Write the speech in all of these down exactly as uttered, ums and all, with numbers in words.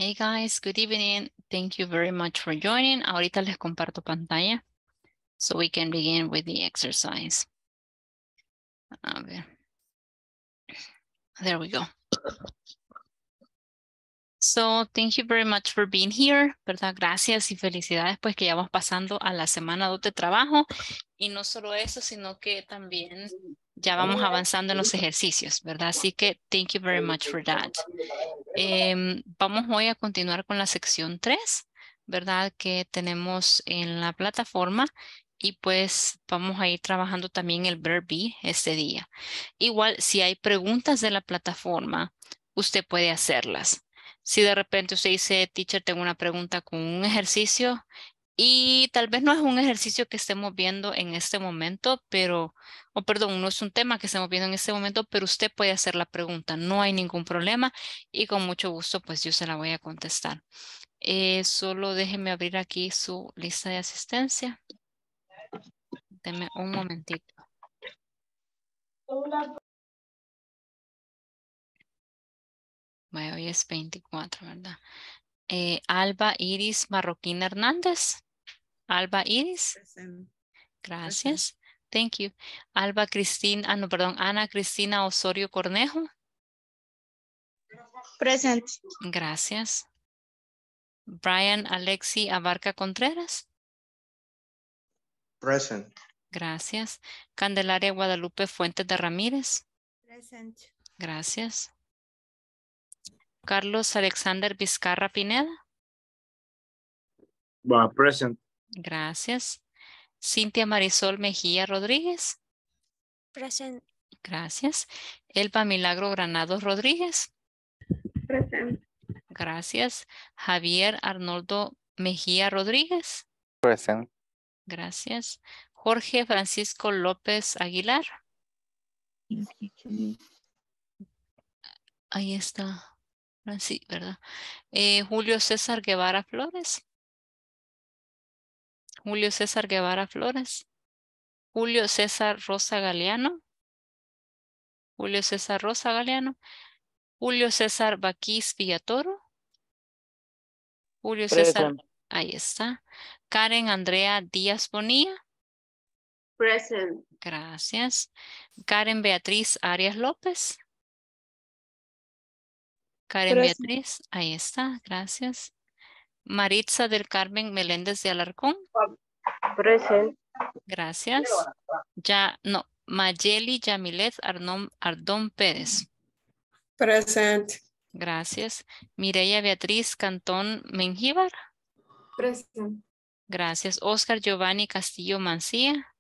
Hey guys, good evening. Thank you very much for joining. Ahorita les comparto pantalla so we can begin with the exercise. A ver. There we go. So, thank you very much for being here, ¿verdad? Gracias y felicidades, pues que ya vamos pasando a la semana dos de trabajo. Y no solo eso, sino que también ya vamos avanzando en los ejercicios, ¿verdad? Así que, thank you very much for that. Eh, vamos hoy a continuar con la sección tres, ¿verdad? Que tenemos en la plataforma. Y pues vamos a ir trabajando también el verb be este día. Igual, si hay preguntas de la plataforma, usted puede hacerlas. Si de repente usted dice, teacher, tengo una pregunta con un ejercicio y tal vez no es un ejercicio que estemos viendo en este momento, pero, o perdón, no es un tema que estemos viendo en este momento, pero usted puede hacer la pregunta, no hay ningún problema y con mucho gusto pues yo se la voy a contestar. Eh, solo déjeme abrir aquí su lista de asistencia. Deme un momentito. Bueno, hoy es veinticuatro, ¿verdad? Eh, Alba Iris Marroquín Hernández. Alba Iris. Present. Gracias. Thank you. Alba Cristina, ah, no, perdón, Ana Cristina Osorio Cornejo. Present. Gracias. Brian Alexi Abarca Contreras. Present. Gracias. Candelaria Guadalupe Fuentes de Ramírez. Present. Gracias. Carlos Alexander Vizcarra Pineda. Uh, present. Gracias. Cintia Marisol Mejía Rodríguez. Present. Gracias. Elba Milagro Granados Rodríguez. Present. Gracias. Javier Arnoldo Mejía Rodríguez. Present. Gracias. Jorge Francisco López Aguilar. Ahí está. Sí, ¿verdad? Eh, Julio César Guevara Flores. Julio César Guevara Flores. Julio César Rosa Galeano. Julio César Rosa Galeano. Julio César Baquís Villatoro. Julio César. Present. Ahí está. Karen Andrea Díaz Bonilla. Present. Gracias. Karen Beatriz Arias López. Karen Present. Beatriz, ahí está, gracias. Maritza del Carmen Meléndez de Alarcón. Present. Gracias. Ya, no, Mayeli Yamilet Arnón, Ardón Pérez. Present. Gracias. Mireya Beatriz Cantón Mengíbar. Present. Gracias. Oscar Giovanni Castillo Mancía.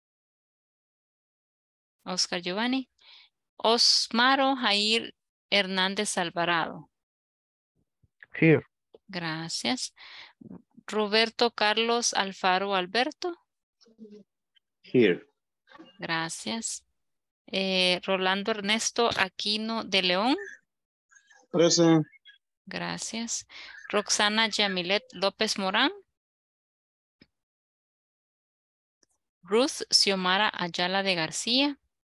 Oscar Giovanni. Osmaro Jair Hernández Alvarado. Here. Gracias. Roberto Carlos Alfaro Alberto. Here. Gracias. Eh, Rolando Ernesto Aquino de León. Present. Gracias. Roxana Yamilet López Morán. Ruth Xiomara Ayala de García.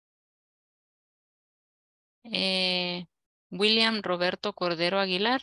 Eh, William Roberto Cordero Aguilar.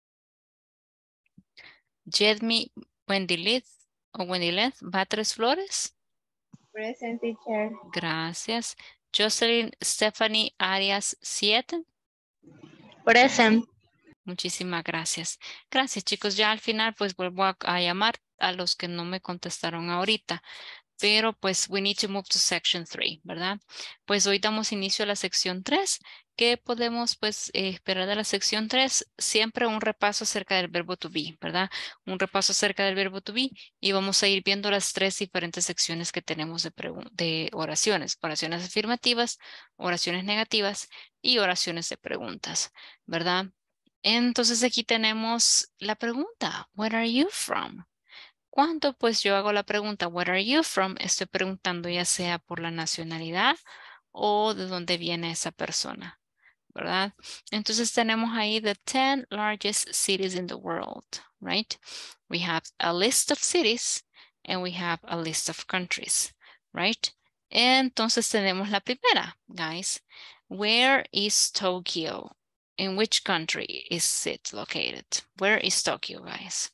Jedmi Wendilith o Wendileth Batres Flores. Present, teacher. Gracias. Jocelyn Stephanie Arias siete. Present. Muchísimas gracias. Gracias, chicos. Ya al final, pues vuelvo a, a llamar a los que no me contestaron ahorita. Pero pues we need to move to section three, ¿verdad? Pues hoy damos inicio a la sección tres. ¿Qué podemos pues eh, esperar de la sección tres? Siempre un repaso acerca del verbo to be, ¿verdad? Un repaso acerca del verbo to be y vamos a ir viendo las tres diferentes secciones que tenemos de, de oraciones. Oraciones afirmativas, oraciones negativas y oraciones de preguntas, ¿verdad? Entonces aquí tenemos la pregunta, where are you from? Cuando pues yo hago la pregunta, where are you from? Estoy preguntando ya sea por la nacionalidad o de dónde viene esa persona, ¿verdad? Entonces tenemos ahí the ten largest cities in the world, right? We have a list of cities and we have a list of countries, right? Entonces tenemos la primera, guys. Where is Tokyo? In which country is it located? Where is Tokyo, guys?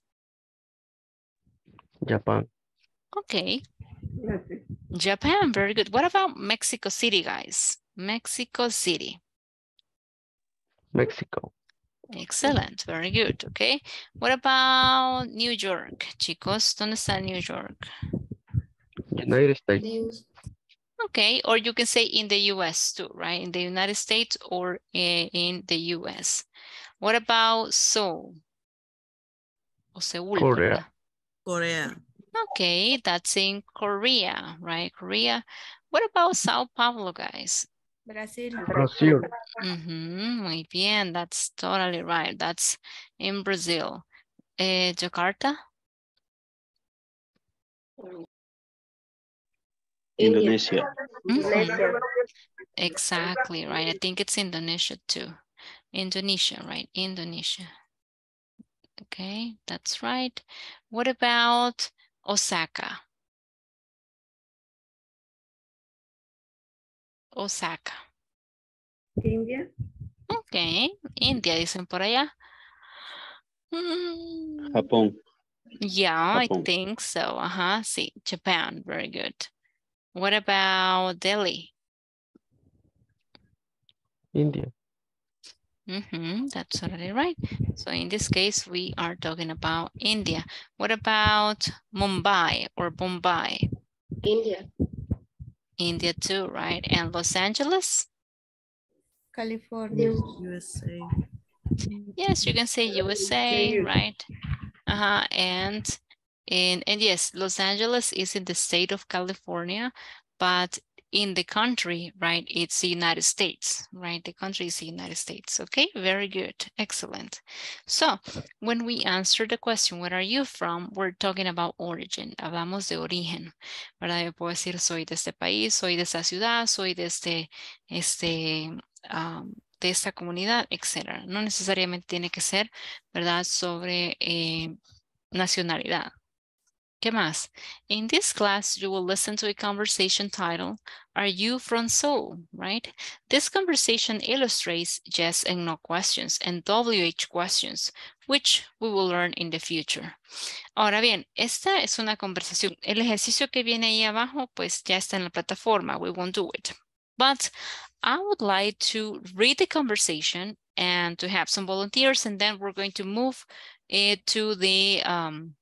Japan. Okay. Japan, very good. What about Mexico City, guys? Mexico City. Mexico. Excellent, very good, okay. What about New York, chicos? ¿Dónde está New York? United States. Okay, or you can say in the U S too, right? In the United States or uh, in the U S. What about Seoul? O Seúl, Korea. ¿verdad? Korea. Okay, that's in Korea, right? Korea. What about Sao Paulo, guys? Brasil. Brazil. Mm-hmm, muy bien, that's totally right. That's in Brazil. Uh, Jakarta? Indonesia. Mm-hmm. Exactly, right. I think it's Indonesia too. Indonesia, right? Indonesia. Okay, that's right. What about Osaka? Osaka. India. Okay, India dicen por allá. Mm, Japón. yeah, I Japón. think so. Uh-huh. See, Japan, very good. What about Delhi? India. Mm-hmm, that's totally right. So in this case, we are talking about India. What about Mumbai or Bombay? India. India too, right? And Los Angeles? California. U S A. Yes, you can say U S A, right? Uh-huh. And, and, and yes, Los Angeles is in the state of California, but in the country, right, it's the United States, right? The country is the United States. Okay, very good. Excellent. So when we answer the question, where are you from? We're talking about origin. Hablamos de origen, ¿verdad? Yo puedo decir, soy de este país, soy de esta ciudad, soy de este, este, um, de esta comunidad, etcétera. No necesariamente tiene que ser, ¿verdad? Sobre eh, nacionalidad. ¿Qué más? In this class, you will listen to a conversation titled, Are you from Seoul? Right? This conversation illustrates yes and no questions and W H questions, which we will learn in the future. Ahora bien, esta es una conversación. El ejercicio que viene ahí abajo, pues ya está en la plataforma. We won't do it. But I would like to read the conversation and to have some volunteers, and then we're going to move it to the... Um,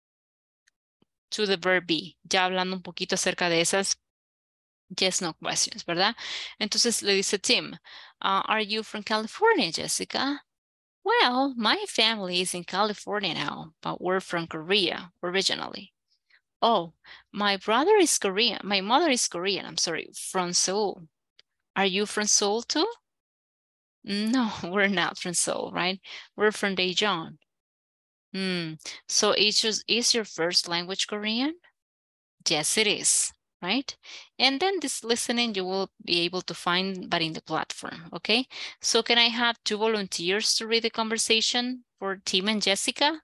to the verb be, ya hablando un poquito acerca de esas yes, no questions, ¿verdad? Entonces le dice Tim, uh, are you from California, Jessica? Well, my family is in California now, but we're from Korea originally. Oh, my brother is Korean. My mother is Korean, I'm sorry, from Seoul. Are you from Seoul too? No, we're not from Seoul, right? We're from Daejeon. Hmm. So is, just, is your first language Korean? Yes, it is, right? And then this listening, you will be able to find, but in the platform, okay? So can I have two volunteers to read the conversation for Tim and Jessica?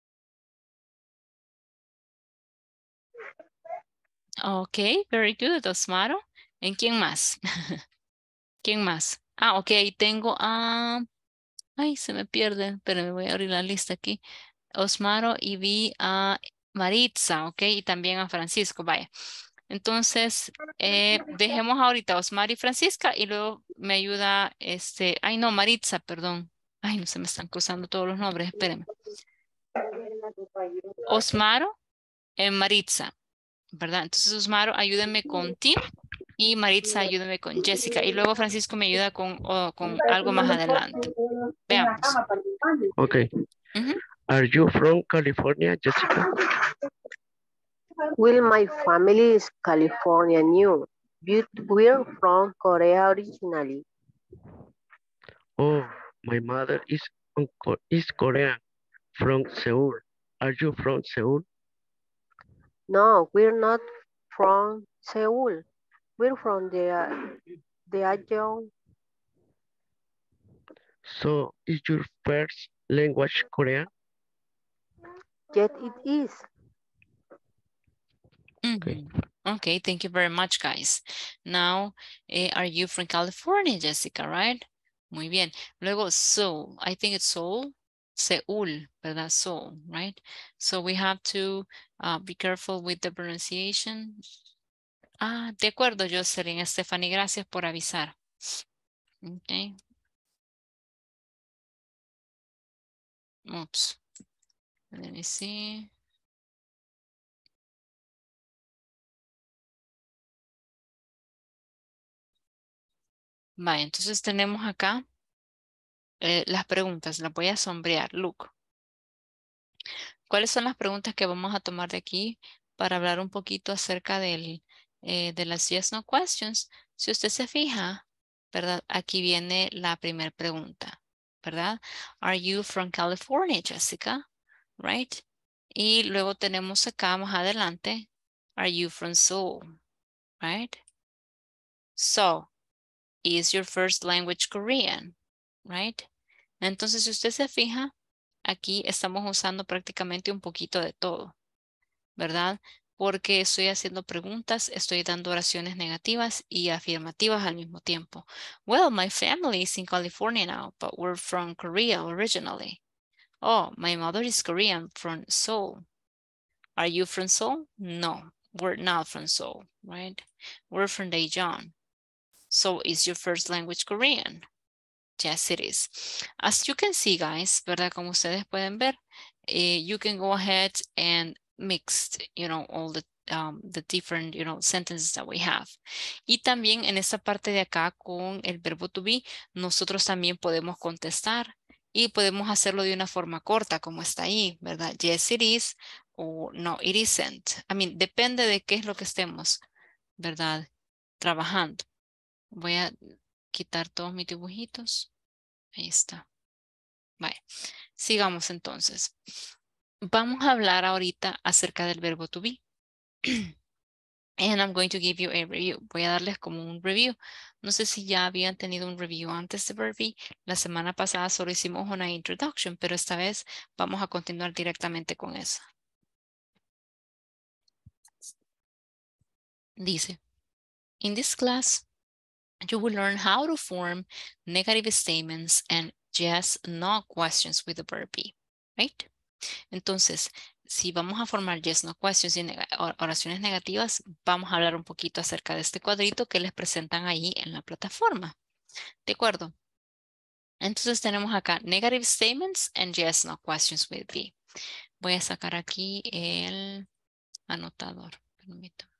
Okay, very good, Osmaro. ¿En quién más? ¿Quién más? Ah, ok, ahí tengo a... Ay, se me pierde, pero me voy a abrir la lista aquí. Osmaro y vi a Maritza, ok, y también a Francisco, vaya. Entonces, eh, dejemos ahorita a Osmar y Francisca y luego me ayuda, este, ay no, Maritza, perdón. Ay, no se me están cruzando todos los nombres, espérenme. Osmaro y Maritza, ¿verdad? Entonces, Osmaro, ayúdenme con Tim y Maritza, ayúdenme con Jessica. Y luego Francisco me ayuda con, oh, con algo más adelante. Veamos. Okay. Uh-huh. Are you from California, Jessica? Well, my family is California new, but we're from Korea originally. Oh, my mother is is Korean, from Seoul. Are you from Seoul? No, we're not from Seoul. We're from the uh, Daejeon. So, is your first language Korean? Yet it is. Okay. Okay, thank you very much, guys. Now, uh, are you from California, Jessica, right? Muy bien. Luego, Seoul. I think it's Seoul. Seúl, ¿verdad? Seoul, right? So we have to uh, be careful with the pronunciation. Ah, de acuerdo, Jocelyn. Stephanie, gracias por avisar. Okay. Oops. Let me see. Vale, entonces tenemos acá eh, las preguntas. Las voy a sombrear. Look. ¿Cuáles son las preguntas que vamos a tomar de aquí para hablar un poquito acerca del, eh, de las yes no questions? Si usted se fija, ¿verdad? Aquí viene la primera pregunta, ¿verdad? Are you from California, Jessica? Right? Y luego tenemos acá más adelante, are you from Seoul? Right? So, is your first language Korean? Right? Entonces, si usted se fija, aquí estamos usando prácticamente un poquito de todo, ¿verdad? Porque estoy haciendo preguntas, estoy dando oraciones negativas y afirmativas al mismo tiempo. Well, my family is in California now, but we're from Korea originally. Oh, my mother is Korean from Seoul. Are you from Seoul? No, we're not from Seoul, right? We're from Daejeon. So is your first language Korean? Yes, it is. As you can see, guys, ¿verdad? Como ustedes pueden ver, eh, you can go ahead and mix, you know, all the, um, the different, you know, sentences that we have. Y también en esta parte de acá con el verbo to be, nosotros también podemos contestar y podemos hacerlo de una forma corta, como está ahí, ¿verdad? Yes, it is, o no, it isn't. I mean, depende de qué es lo que estemos, ¿verdad? Trabajando. Voy a quitar todos mis dibujitos. Ahí está. Vale. Sigamos entonces. Vamos a hablar ahorita acerca del verbo to be. And I'm going to give you a review. Voy a darles como un review. No sé si ya habían tenido un review antes de verb be. La semana pasada solo hicimos una introduction, pero esta vez vamos a continuar directamente con eso. Dice, in this class, you will learn how to form negative statements and yes, no questions with the verb be, right? Entonces, si vamos a formar yes, no questions y neg- oraciones negativas, vamos a hablar un poquito acerca de este cuadrito que les presentan ahí en la plataforma. ¿De acuerdo? Entonces tenemos acá negative statements and yes, no questions with be. Voy a sacar aquí el anotador. Permítame.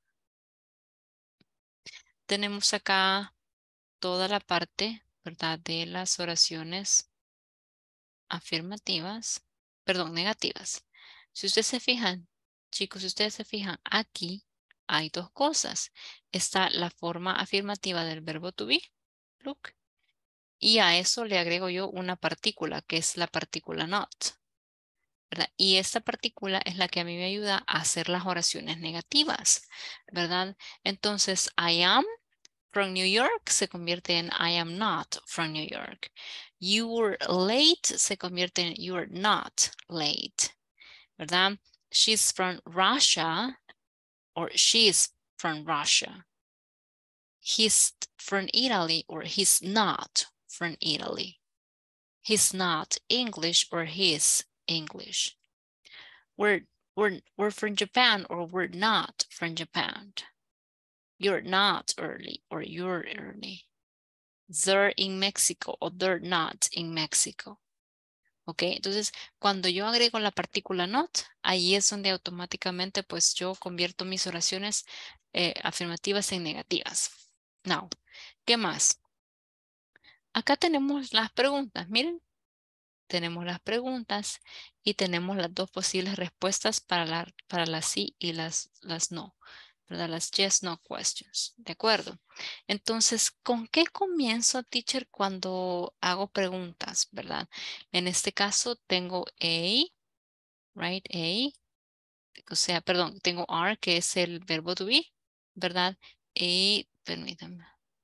Tenemos acá toda la parte, ¿verdad? De las oraciones afirmativas, perdón, negativas. Si ustedes se fijan, chicos, si ustedes se fijan, aquí hay dos cosas. Está la forma afirmativa del verbo to be, look, y a eso le agrego yo una partícula, que es la partícula not, ¿verdad? Y esta partícula es la que a mí me ayuda a hacer las oraciones negativas, ¿verdad? Entonces, I am from New York se convierte en I am not from New York. You were late se convierte en you are not late, ¿verdad? She's from Russia or she's from Russia. He's from Italy or he's not from Italy. He's not English or he's English. We're, we're, we're from Japan or we're not from Japan. You're not early or you're early. They're in Mexico or they're not in Mexico. Ok, entonces cuando yo agrego la partícula not, ahí es donde automáticamente pues yo convierto mis oraciones eh, afirmativas en negativas. Now, ¿qué más? Acá tenemos las preguntas, miren. Tenemos las preguntas y tenemos las dos posibles respuestas para, la, para las sí y las, las no. ¿Verdad? Las yes, no questions. ¿De acuerdo? Entonces, ¿con qué comienzo, teacher, cuando hago preguntas? ¿Verdad? En este caso tengo A, right? A. O sea, perdón, tengo are, que es el verbo to be, ¿verdad? Y, permítanme.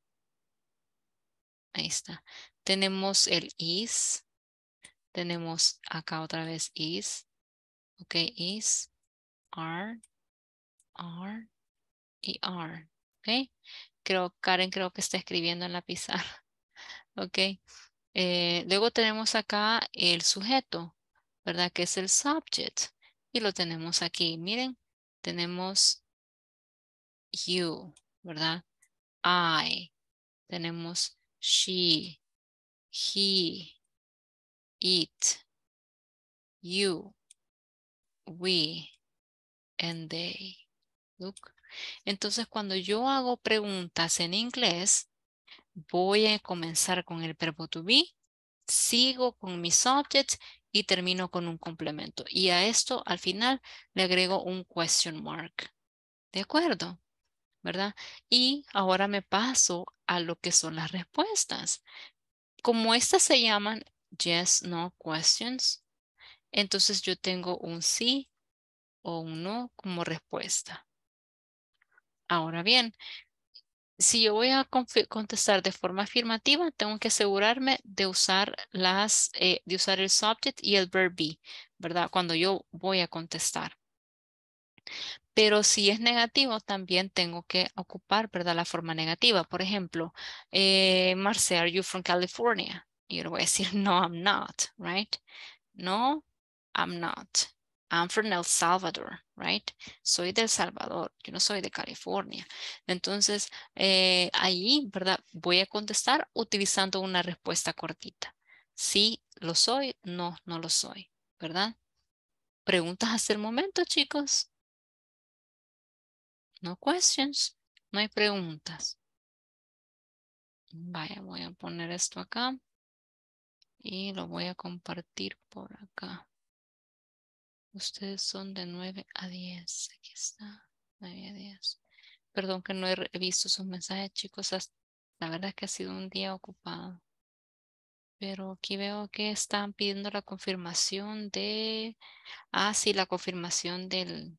Ahí está. Tenemos el is. Tenemos acá otra vez is. Ok, is, are, are y are. Ok. Creo, Karen creo que está escribiendo en la pizarra. Ok. Eh, luego tenemos acá el sujeto, ¿verdad? Que es el subject. Y lo tenemos aquí. Miren, tenemos you, ¿verdad? I. Tenemos she, he, it, you, we, and they. Look. Entonces, cuando yo hago preguntas en inglés, voy a comenzar con el verbo to be, sigo con mi subject y termino con un complemento. Y a esto, al final, le agrego un question mark. ¿De acuerdo? ¿Verdad? Y ahora me paso a lo que son las respuestas. Como estas se llaman yes, no questions, entonces yo tengo un sí o un no como respuesta. Ahora bien, si yo voy a contestar de forma afirmativa, tengo que asegurarme de usar las, eh, de usar el subject y el verb be, ¿verdad? Cuando yo voy a contestar. Pero si es negativo, también tengo que ocupar, ¿verdad? La forma negativa. Por ejemplo, eh, Marce, are you from California? Y yo le voy a decir, no, I'm not, right? No, I'm not. I'm from El Salvador, right? Soy de El Salvador, yo no soy de California. Entonces, eh, ahí, ¿verdad? Voy a contestar utilizando una respuesta cortita. Sí, lo soy, no, no lo soy, ¿verdad? ¿Preguntas hasta el momento, chicos? No questions, no hay preguntas. Vaya, voy a poner esto acá y lo voy a compartir por acá. Ustedes son de nueve a diez. Aquí está, nueve a diez. Perdón que no he visto sus mensajes, chicos. La verdad es que ha sido un día ocupado. Pero aquí veo que están pidiendo la confirmación de... Ah, sí, la confirmación del,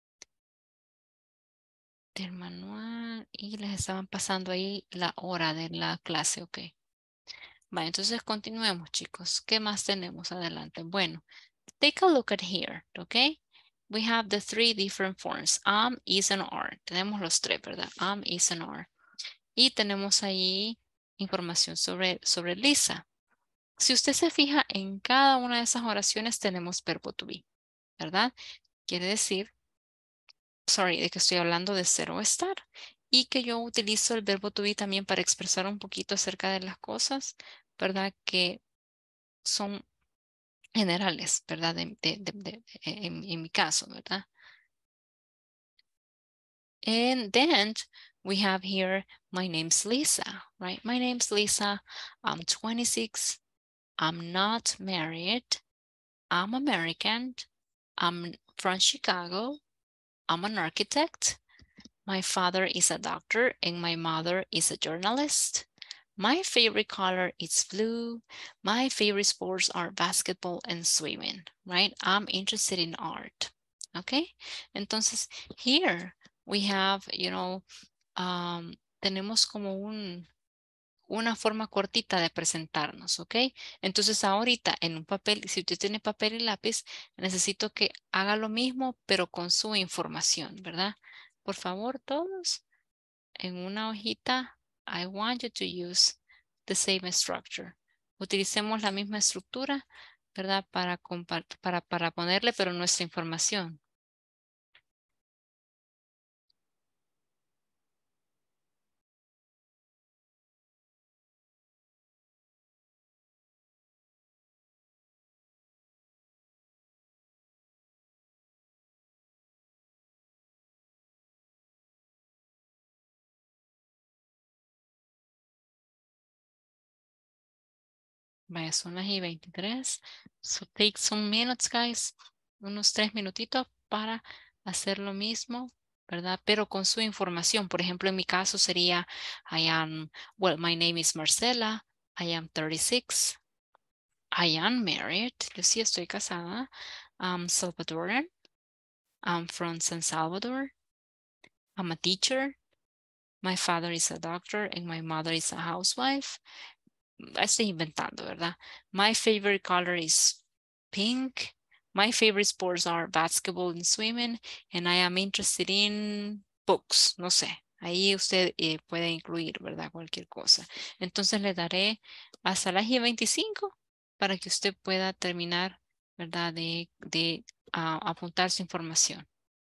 del manual. Y les estaban pasando ahí la hora de la clase, ok. Vale, entonces continuemos, chicos. ¿Qué más tenemos adelante? Bueno, take a look at here, okay? We have the three different forms, am, is, and are. Tenemos los tres, ¿verdad? Am, is, and are. Y tenemos ahí información sobre, sobre Lisa. Si usted se fija, en cada una de esas oraciones tenemos verbo to be, ¿verdad? Quiere decir, sorry, de que estoy hablando de ser o estar. Y que yo utilizo el verbo to be también para expresar un poquito acerca de las cosas, ¿verdad? Que son generales, ¿verdad? De, de, de, de, en, en mi caso, ¿verdad? And then we have here, my name's Lisa, right? My name's Lisa. I'm twenty-six. I'm not married. I'm American. I'm from Chicago. I'm an architect. My father is a doctor and my mother is a journalist. My favorite color is blue. My favorite sports are basketball and swimming, right? I'm interested in art, okay? Entonces, here we have, you know, um, tenemos como un, una forma cortita de presentarnos, ¿ok? Entonces, ahorita en un papel, si usted tiene papel y lápiz, necesito que haga lo mismo, pero con su información, ¿verdad? Por favor, todos, en una hojita, I want you to use the same structure. Utilicemos la misma estructura, ¿verdad? Para, para, para ponerle, pero nuestra información. Vaya, son las y veintitrés. So take some minutes, guys. Unos tres minutitos para hacer lo mismo, ¿verdad? Pero con su información. Por ejemplo, en mi caso sería, I am, well, my name is Marcela. I am thirty-six. I am married. Yo sí estoy casada. I'm Salvadoran. I'm from San Salvador. I'm a teacher. My father is a doctor and my mother is a housewife. Estoy inventando, ¿verdad? My favorite color is pink. My favorite sports are basketball and swimming. And I am interested in books. No sé, Ahí usted eh, puede incluir, ¿verdad? Cualquier cosa. Entonces le daré hasta las y veinticinco para que usted pueda terminar, ¿verdad? De, de ah, apuntar su información.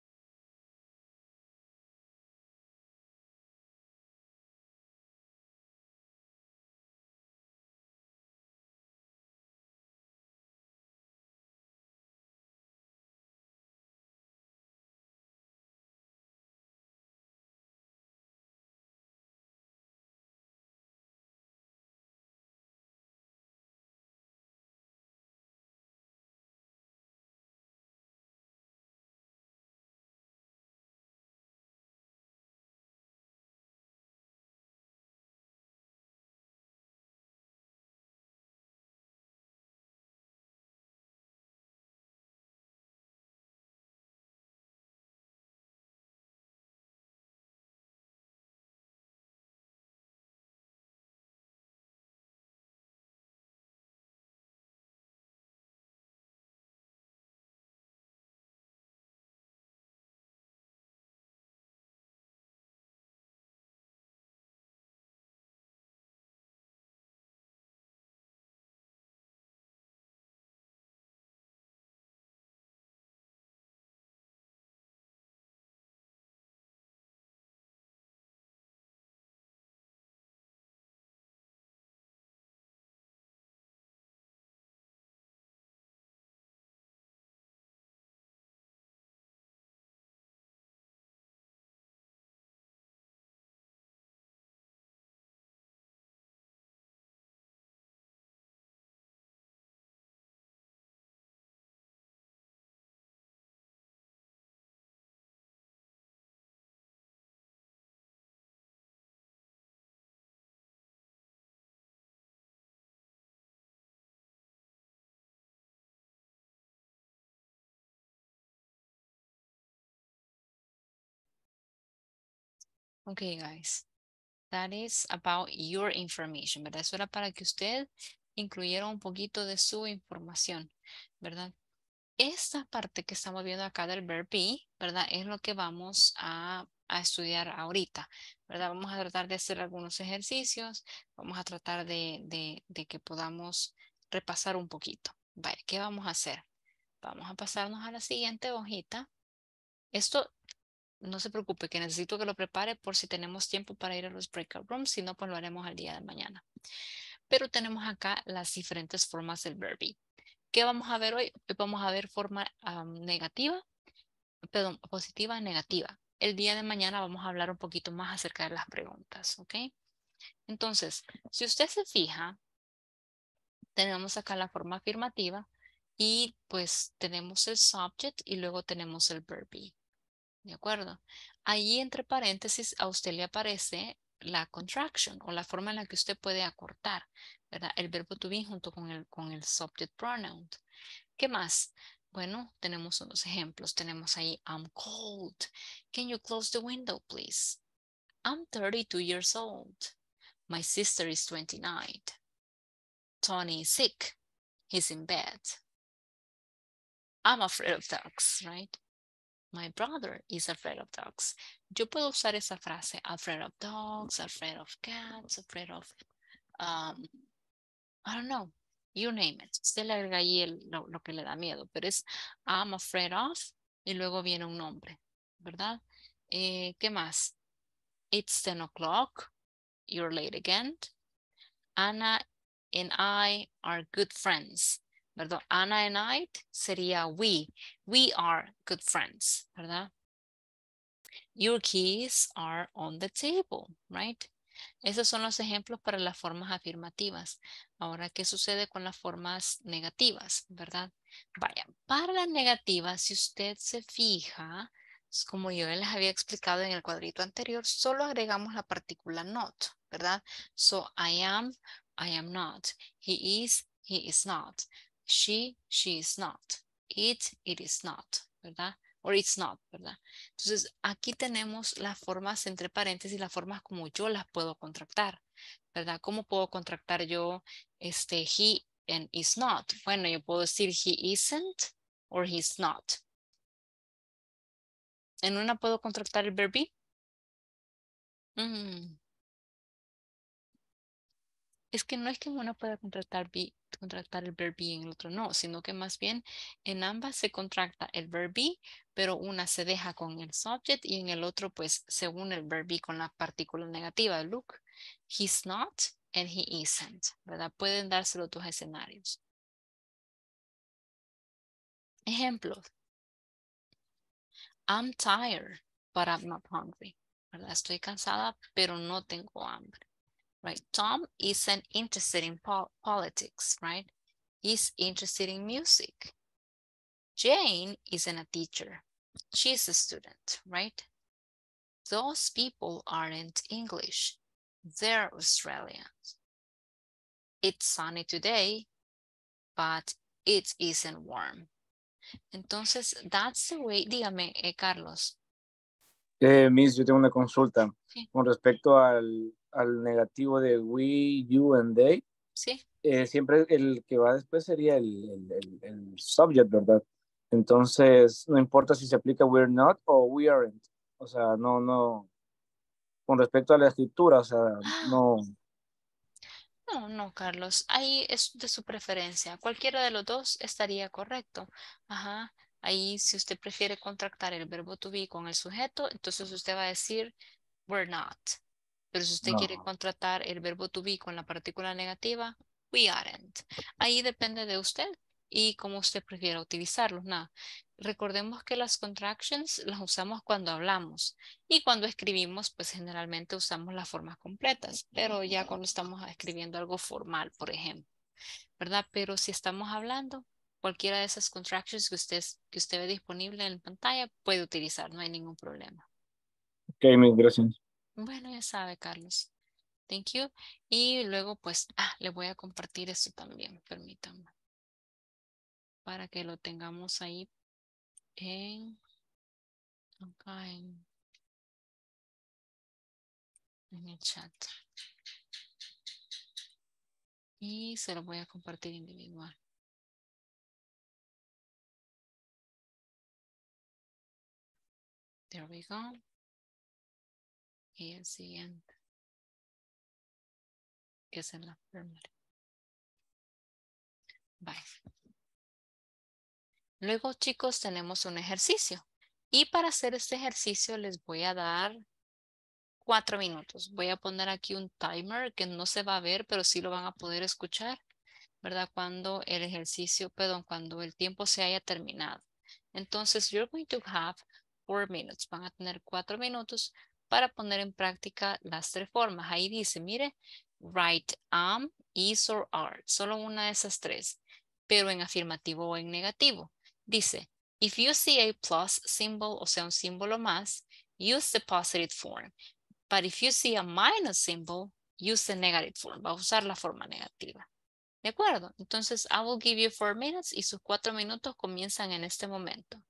Okay, guys. That is about your information, ¿verdad? Eso era para que usted incluyera un poquito de su información, ¿verdad? Esta parte que estamos viendo acá del verb be, ¿verdad? Es lo que vamos a, a estudiar ahorita, ¿verdad? Vamos a tratar de hacer algunos ejercicios, vamos a tratar de, de, de que podamos repasar un poquito. Vaya, ¿qué vamos a hacer? Vamos a pasarnos a la siguiente hojita. Esto, no se preocupe, que necesito que lo prepare por si tenemos tiempo para ir a los breakout rooms, si no, pues lo haremos al día de mañana. Pero tenemos acá las diferentes formas del verb be. ¿Qué vamos a ver hoy? Hoy vamos a ver forma um, negativa, perdón, positiva, negativa. El día de mañana vamos a hablar un poquito más acerca de las preguntas, ¿ok? Entonces, si usted se fija, tenemos acá la forma afirmativa y pues tenemos el subject y luego tenemos el verb be. ¿De acuerdo? Ahí entre paréntesis a usted le aparece la contraction o la forma en la que usted puede acortar, ¿verdad? El verbo to be junto con el, con el subject pronoun. ¿Qué más? Bueno, tenemos unos ejemplos. Tenemos ahí, I'm cold. Can you close the window, please? I'm thirty-two years old. My sister is twenty-nine. Tony is sick. He's in bed. I'm afraid of dogs, right? My brother is afraid of dogs. Yo puedo usar esa frase, afraid of dogs, afraid of cats, afraid of, um, I don't know, you name it. Usted le agrega ahí el, lo, lo que le da miedo, pero es I'm afraid of y luego viene un nombre, ¿verdad? Eh, ¿Qué más? It's ten o'clock. You're late again. Anna and I are good friends, ¿verdad? Anna and I sería we. We are good friends, ¿verdad? Your keys are on the table, right? Esos son los ejemplos para las formas afirmativas. Ahora, ¿qué sucede con las formas negativas, verdad? Vaya, para las negativas, si usted se fija, como yo les había explicado en el cuadrito anterior, solo agregamos la partícula not, ¿verdad? So, I am, I am not. He is, he is not. She, she is not. It, it is not, ¿verdad? Or it's not, ¿verdad? Entonces, aquí tenemos las formas entre paréntesis, las formas como yo las puedo contractar, ¿verdad? ¿Cómo puedo contractar yo este he and is not? Bueno, yo puedo decir he isn't or he's not. En una puedo contractar el verb be. Mm. Es que no es que uno pueda contratar, be, contractar el verb be y en el otro no, sino que más bien en ambas se contracta el verb be, pero una se deja con el subject y en el otro pues se une el verb be con la partícula negativa. Look, he's not and he isn't, ¿verdad? Pueden darse los dos escenarios. Ejemplos. I'm tired, but I'm not hungry. ¿Verdad? Estoy cansada, pero no tengo hambre. Right? Tom isn't interested in po politics, right? He's interested in music. Jane isn't a teacher. She's a student, right? Those people aren't English. They're Australians. It's sunny today, but it isn't warm. Entonces, that's the way, dígame, eh, Carlos. Eh, Miss, yo tengo una consulta Sí. con respecto al, al negativo de we, you and they. Sí. Eh, siempre el que va después sería el, el, el, el subject, ¿verdad? Entonces, no importa si se aplica we're not o we aren't. O sea, no, no. Con respecto a la escritura, o sea, no. No, no, Carlos. Ahí es de su preferencia. Cualquiera de los dos estaría correcto. Ajá. Ahí, si usted prefiere contractar el verbo to be con el sujeto, entonces usted va a decir we're not. Pero si usted No. quiere contratar el verbo to be con la partícula negativa, we aren't. Ahí depende de usted y cómo usted prefiera utilizarlos. Nada. Recordemos que las contractions las usamos cuando hablamos y cuando escribimos, pues generalmente usamos las formas completas, pero ya cuando estamos escribiendo algo formal, por ejemplo, ¿verdad? Pero si estamos hablando, cualquiera de esas contractions que usted, que usted ve disponible en pantalla puede utilizar, no hay ningún problema. Ok, Miss, gracias. Bueno, ya sabe, Carlos. Thank you. Y luego, pues, ah, le voy a compartir esto también, permítanme. Para que lo tengamos ahí en, acá en, en el chat. Y se lo voy a compartir individual. There we go. Y el siguiente. Que es en la primera. Bye. Luego, chicos, tenemos un ejercicio. Y para hacer este ejercicio les voy a dar cuatro minutos. Voy a poner aquí un timer que no se va a ver, pero sí lo van a poder escuchar, ¿verdad? Cuando el ejercicio, perdón, cuando el tiempo se haya terminado. Entonces, you're going to have four minutes. Van a tener cuatro minutos para poner en práctica las tres formas. Ahí dice, mire, write am, is or are. Solo una de esas tres, pero en afirmativo o en negativo. Dice, if you see a plus symbol, o sea, un símbolo más, use the positive form. But if you see a minus symbol, use the negative form. Va a usar la forma negativa. ¿De acuerdo? Entonces, I will give you four minutes y sus cuatro minutos comienzan en este momento.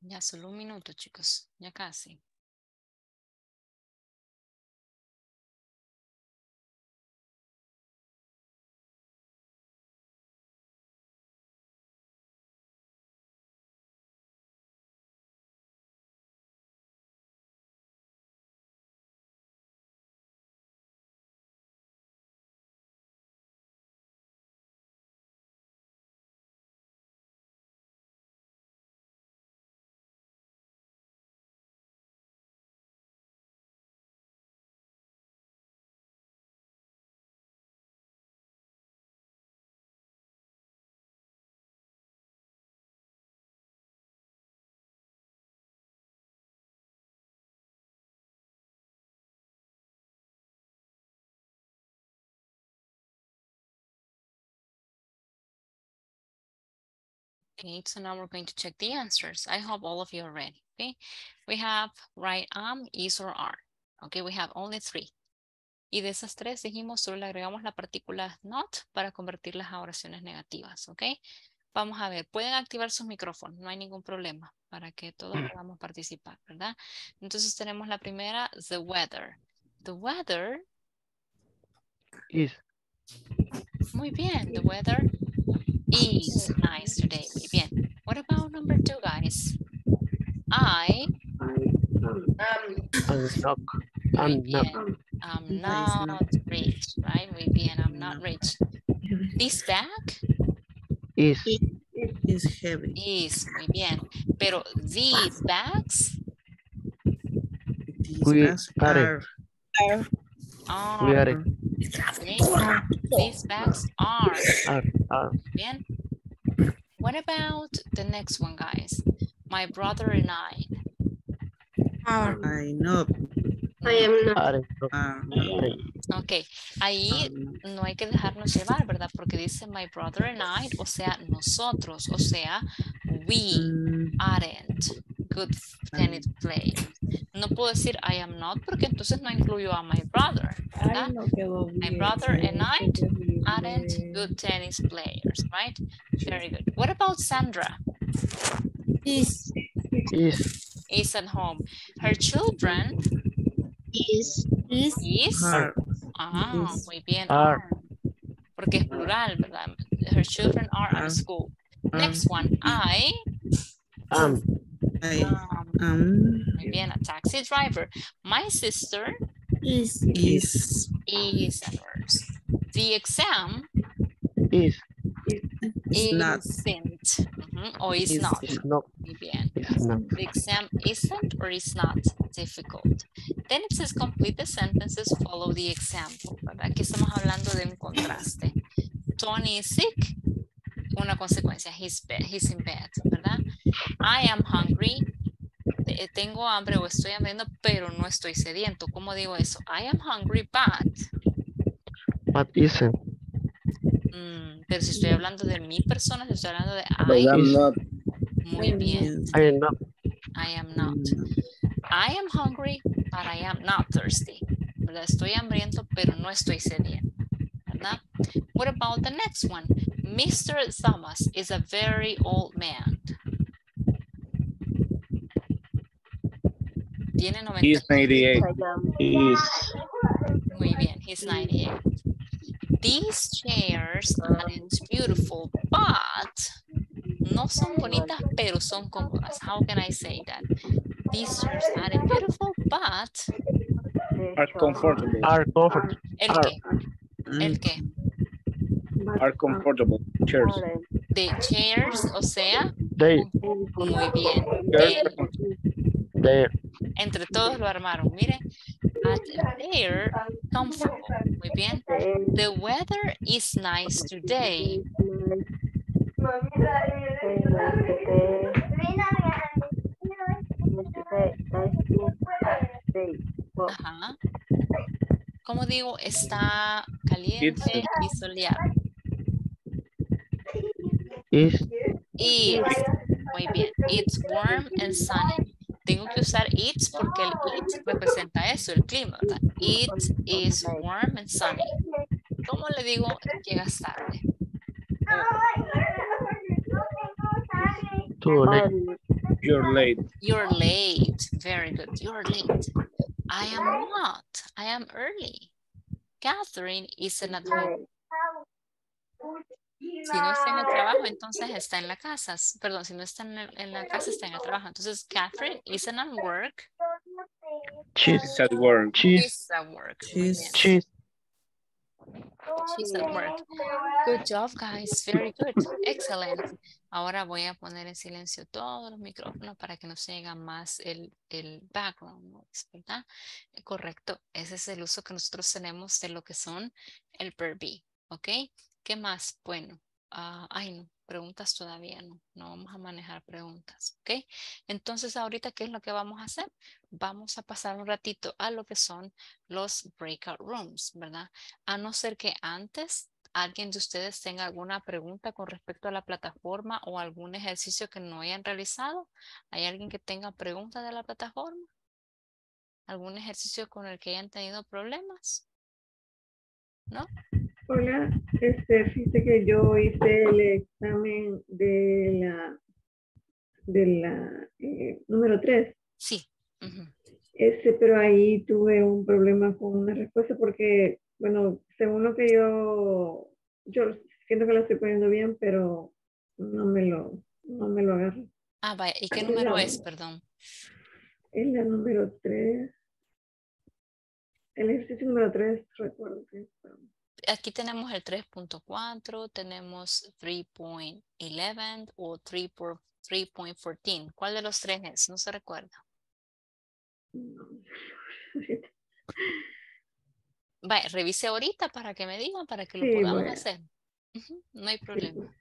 Ya solo un minuto, chicos. Ya casi. Okay, so now we're going to check the answers. I hope all of you are ready, okay? We have right am, is, or are. Okay, we have only three. Y de esas tres dijimos, solo le agregamos la partícula not para convertirlas a oraciones negativas, ¿ok? Vamos a ver, pueden activar sus micrófonos, no hay ningún problema para que todos podamos participar, ¿verdad? Entonces tenemos la primera, the weather. The weather. Is. Muy bien, the weather is nice today. Muy bien. What about number two, guys? I I'm not. Muy I'm not. bien. I'm Nice, not no. rich, right? Muy bien, I'm not No. rich. This bag Is. Is heavy. is, muy bien. Pero these bags These We bags are. are. are. We are. Okay. These bags are. Are. Are. Bien. What about the next one, guys? My brother and I. Are. I know. I am not. Are. Not. Are. Ok, ahí no hay que dejarnos llevar, ¿verdad? Porque dice my brother and I, o sea, nosotros, o sea, we Mm, aren't good tennis players. No puedo decir I am not porque entonces no incluyo a my brother, ¿verdad? My brother and I aren't good tennis players, right? Very good. What about Sandra? Is. Is. Is at home. Her children Is. Is. is, are. ah, Is. muy bien, Are. are. Porque es plural, ¿verdad? Her children are at Are. school. Are. Next one, I Am. I um, am. muy bien, a taxi driver. My sister Is. Is. is a nurse. The exam Is. Is not. isn't, mhm, or is Is not. Is not. Muy bien. Is not. The exam isn't or is not difficult. Then it says complete the sentences, follow the example, ¿verdad? Aquí estamos hablando de un contraste. Tony is sick, una consecuencia, he's, bed, he's in bed, ¿verdad? I am hungry, tengo hambre o estoy hambriento, pero no estoy sediento. ¿Cómo digo eso? I am hungry, but... But isn't. Mm, pero si estoy hablando de mi persona, si estoy hablando de But I, I'm Is. not. muy bien, Is I am not. I am not. I am hungry, but I am not thirsty. ¿Verdad? Estoy hambriento, pero no estoy sediento. ¿Verdad? What about the next one? Mister Thomas is a very old man. Tiene noventa. He's ninety-eight. Is. Muy bien, he's ninety-eight. These chairs aren't beautiful, but no son bonitas, pero son cómodas. How can I say that? These chairs aren't beautiful, but Are comfortable. Are comfort. ¿el Are. qué? ¿El qué? Are comfortable. Chairs. The chairs, o sea, They. muy bien. Chairs They, are They. entre todos lo armaron. Miren, at they're comfortable. Muy bien. The weather is nice today. Ajá. Como digo, está caliente y soleado. Is. It's, muy bien. It's warm and sunny. Tengo que usar it's porque el it representa eso, el clima, ¿verdad? It is warm and sunny. ¿Cómo le digo? Llegas tarde. Too late. You're late. You're late. Very good. You're late. I am not. I am early. Catherine isn't at home. Si no está en el trabajo, entonces está en la casa. Perdón, si no está en, el, en la casa, está en el trabajo. Entonces, Catherine isn't at work. She's, It's at work. she's, She's at work. Muy She's, bien. she's, She's at work. Good job, guys. Very good. Excellent. Ahora voy a poner en silencio todos los micrófonos para que no se oiga más el, el background noise, ¿verdad? Correcto. Ese es el uso que nosotros tenemos de lo que son el verb be. ¿Ok? ¿Qué más? Bueno. Uh, ay, no. Preguntas todavía no. No vamos a manejar preguntas. ¿Ok? Entonces, ahorita, ¿qué es lo que vamos a hacer? Vamos a pasar un ratito a lo que son los breakout rooms, ¿verdad? A no ser que antes alguien de ustedes tenga alguna pregunta con respecto a la plataforma o algún ejercicio que no hayan realizado. ¿Hay alguien que tenga preguntas de la plataforma? ¿Algún ejercicio con el que hayan tenido problemas? ¿No? Hola, este, fíjate que yo hice el examen de la, de la eh, número tres. Sí. Uh-huh. Este, pero ahí tuve un problema con una respuesta porque, bueno, según lo que yo, yo siento que lo estoy poniendo bien, pero no me lo, no me lo agarro. Ah, vaya. ¿Y qué número la, es, perdón? Es la número tres. El ejercicio número tres, recuerdo que es. Aquí tenemos el tres punto cuatro, tenemos tres punto once o tres punto catorce. ¿Cuál de los tres es? No se recuerda. No. Vaya, revise ahorita para que me digan, para que lo Sí, podamos bueno. hacer. Uh-huh, no hay problema. Sí.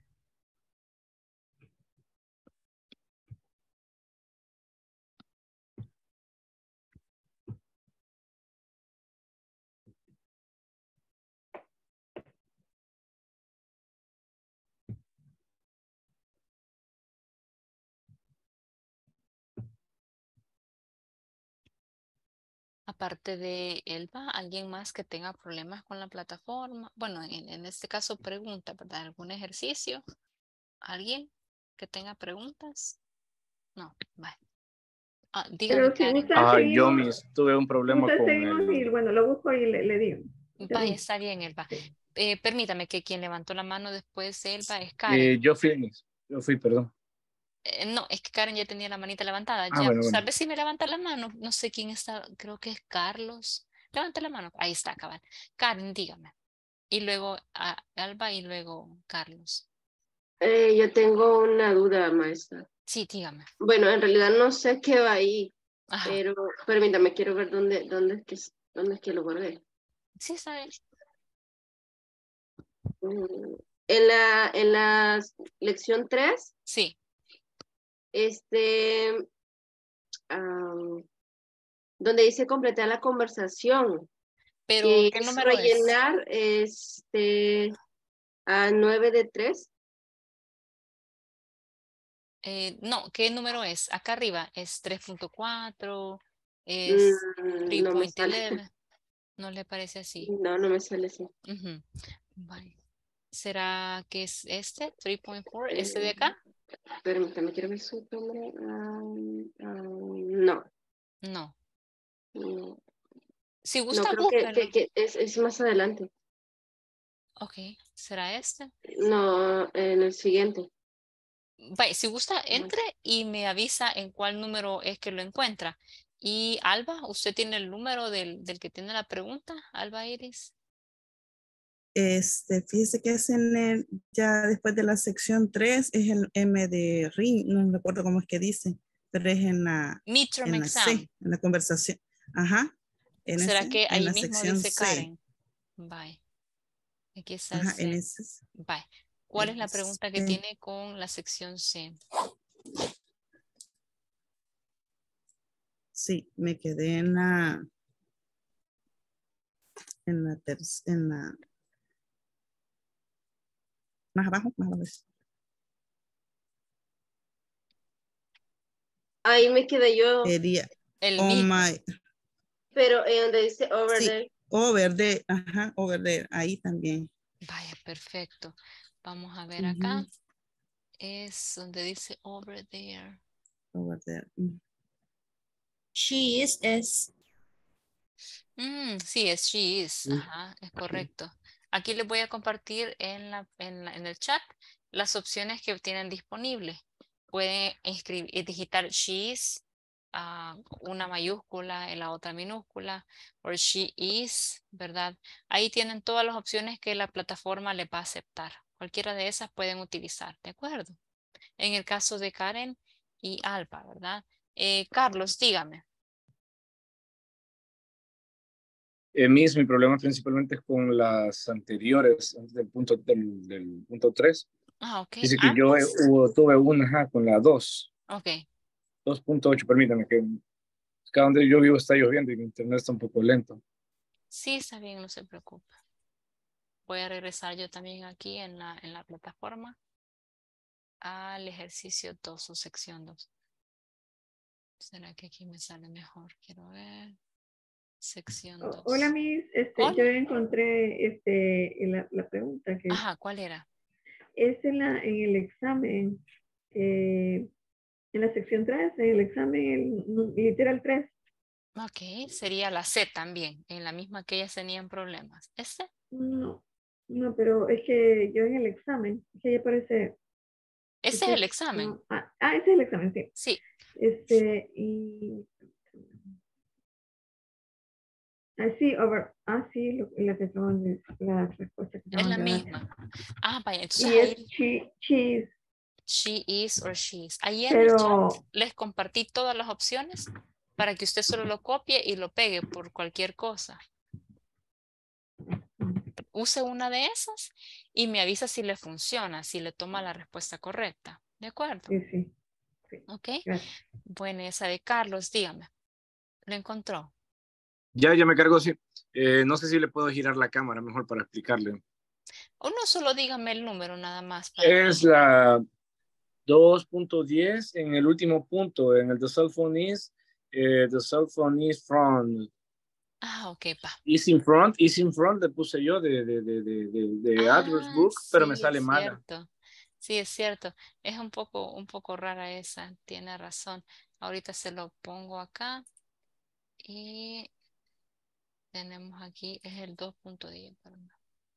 Aparte de Elba, ¿alguien más que tenga problemas con la plataforma? Bueno, en, en este caso pregunta, ¿verdad? ¿Algún ejercicio? ¿Alguien que tenga preguntas? No, vale. Ah, dígame, Pero si Karen. gusta, Ah, seguimos, yo mis, tuve un problema gusta, con seguimos el... y bueno, lo busco y le, le digo. Vaya, está bien, Elba. Eh, permítame que quien levantó la mano después de Elba es Karen. Eh, yo fui, yo fui, perdón. Eh, no, es que Karen ya tenía la manita levantada. Ah, Ya, bueno, bueno. tal vez si me levanta la mano. No sé quién está, creo que es Carlos. Levante la mano. Ahí está, cabal. Karen, dígame. Y luego a Alba y luego Carlos. Eh, yo tengo una duda, maestra. Sí, dígame. Bueno, en realidad no sé qué va ahí, Ajá. pero permítame, quiero ver dónde, dónde, es, que, dónde es que lo guardé. Sí, está bien. En la, en la lección tres, Sí. este, um, donde dice completar la conversación. Pero, que ¿qué es número es? rellenar este, a nueve de tres. Eh, no, ¿qué número es? Acá arriba es tres punto cuatro, es Mm, no me sale. tres punto once. ¿No le parece así? No, no me sale así. Uh-huh. Vale. ¿Será que es este? tres punto cuatro, ¿este de acá? Permítame, quiero ver su nombre. Um, um, no. No. No, Si no gusta, creo que, búscalo. que, que es, es más adelante. Ok, ¿será este? No, en el siguiente. Vale, si gusta, entre y me avisa en cuál número es que lo encuentra. Y Alba, ¿usted tiene el número del, del que tiene la pregunta? Alba Iris. Este, fíjese que es en el, ya después de la sección tres, es el M de ring, no recuerdo cómo es que dice, pero es en la, Midterm en la exam. C, en la conversación. Ajá. En ¿Será ese, que en ahí la mismo sección dice C. Karen? Bye. Aquí está el Ajá, en C. ese. Bye. ¿Cuál es la Es- pregunta que eh, tiene con la sección C? Sí, me quedé en la, en la tercera, en la, más abajo, más abajo. Ahí me quedé yo. Sería, El oh mismo. my, Pero en donde dice over sí, there. over there, ajá, over there, ahí también. Vaya, perfecto. Vamos a ver Ujú. acá. Es donde dice over there. over there. Mm. She is es. Mm, sí, es she is. Mm. Ajá, es correcto. Aquí les voy a compartir en, la, en, la- en el chat las opciones que tienen disponibles. Pueden escribir, eh, digitar she is, ah, una mayúscula en la otra minúscula, o she is, ¿verdad? Ahí tienen todas las opciones que la plataforma les va a aceptar. Cualquiera de esas pueden utilizar, ¿de acuerdo? En el caso de Karen y Alba, ¿verdad? Eh, Carlos, dígame. Eh, Miss, mi problema principalmente es con las anteriores, antes del punto, del, del punto tres. Ah, ok. Dice que yo he- Antes. hubo- tuve una ajá, con la dos. Ok. dos punto ocho, permítame, que acá donde yo vivo está lloviendo y mi internet está un poco lento. Sí, está bien, no se preocupe. Voy a regresar yo también aquí en la, en la plataforma al ejercicio dos o sección dos. ¿Será que aquí me sale mejor? Quiero ver. Sección O- dos. Hola, Miss. Este, Hola. yo encontré este, en la, la pregunta que Ajá, ¿cuál era? es en, la, en el examen, eh, en la sección tres, en el examen, el, nu- literal tres. Ok, sería la C también, en la misma que ellas tenían problemas. ¿Este? No, no, pero es que yo en el examen, que ahí aparece. Ese es el examen. no, ah, ah, ese es el examen, sí. Sí, Este, y. Ah, sí, over. Ah, sí, lo, la que acaban de. La respuesta que es acaban la de dar. misma. Ah, vaya, entonces Y es ahí chi- cheese, she is or she is. Ahí en el chat pero. les compartí todas las opciones para que usted solo lo copie y lo pegue por cualquier cosa. Use una de esas y me avisa si le funciona, si le toma la respuesta correcta. ¿De acuerdo? Sí, sí. sí. ¿Ok? Gracias. Bueno, esa de Carlos, dígame. ¿Lo encontró? Ya, ya me cargo, sí. Eh, no sé si le puedo girar la cámara mejor para explicarle. O no, solo dígame el número nada más. Para Es la dos punto diez en el último punto, en el the cell phone is, eh, the cell phone is from, Ah, ok, pa. is in front, is in front, le puse yo de, de, de, de, de, de address Ah, book, pero me sí, sale es mala. cierto. Sí, es cierto. Es un poco, un poco rara esa. Tiene razón. Ahorita se lo pongo acá. Y tenemos aquí, es el dos punto diez, perdón.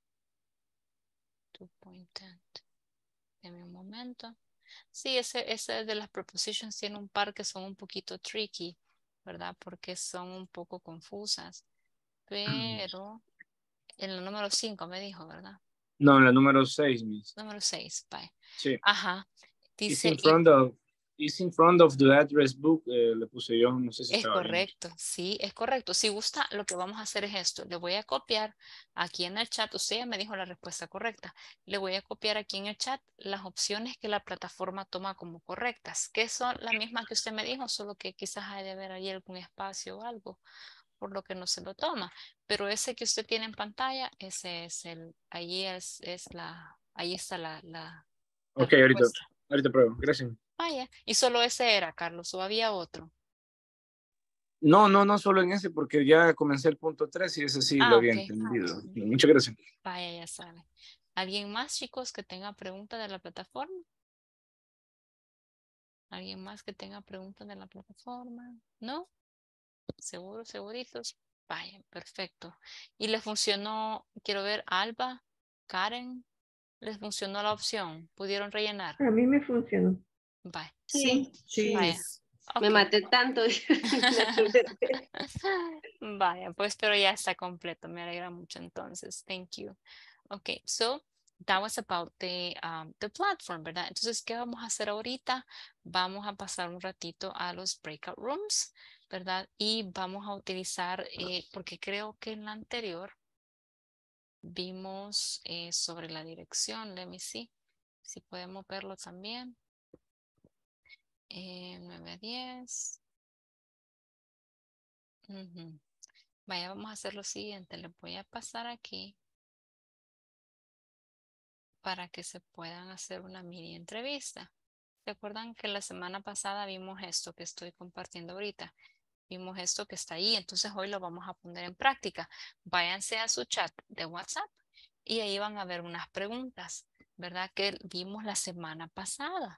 dos punto diez. Deme un momento. Sí, ese, ese de las prepositions tiene un par que son un poquito tricky, ¿verdad? Porque son un poco confusas. Pero en el número cinco me dijo, ¿verdad? No, en la número seis, Miss. Número seis, bye. Sí. Ajá. Is Dice, in y- front of, is in front of the address book, eh, le puse yo, no sé si es estaba bien. correcto, sí, es correcto. Si gusta, lo que vamos a hacer es esto. Le voy a copiar aquí en el chat. Usted ya me dijo la respuesta correcta. Le voy a copiar aquí en el chat las opciones que la plataforma toma como correctas, que son las mismas que usted me dijo, solo que quizás hay de haber ahí algún espacio o algo, por lo que no se lo toma. Pero ese que usted tiene en pantalla, ese es el, ahí es, es la, ahí está la, la, la Ok, ahorita, respuesta. ahorita pruebo, gracias. Vaya, y solo ese era, Carlos, o había otro. No, no, no solo en ese, porque ya comencé el punto tres y ese sí lo Ah, había ok. entendido. Muchas gracias. Vaya, ya sabe. ¿Alguien más, chicos, que tenga preguntas de la plataforma? ¿Alguien más que tenga preguntas de la plataforma? ¿No? ¿Seguro, seguritos? Vaya, perfecto. ¿Y les funcionó, quiero ver, Alba, Karen, les funcionó la opción? ¿Pudieron rellenar? A mí me funcionó. Vaya. Sí, Sí. Vaya. me Ok. maté tanto. Vaya, pues pero ya está completo. Me alegra mucho entonces. Thank you. Okay, so that was about the, um, the platform, ¿verdad? Entonces, ¿qué vamos a hacer ahorita? Vamos a pasar un ratito a los breakout rooms, ¿verdad? Y vamos a utilizar, eh, porque creo que en la anterior vimos eh, sobre la dirección. Let me see. Si podemos verlo también. Eh, nueve a diez. Uh-huh. Vaya, vamos a hacer lo siguiente. Les voy a pasar aquí para que se puedan hacer una mini entrevista. ¿Se acuerdan que la semana pasada vimos esto que estoy compartiendo ahorita? Vimos esto que está ahí, entonces hoy lo vamos a poner en práctica. Váyanse a su chat de WhatsApp y ahí van a ver unas preguntas, ¿verdad? Que vimos la semana pasada.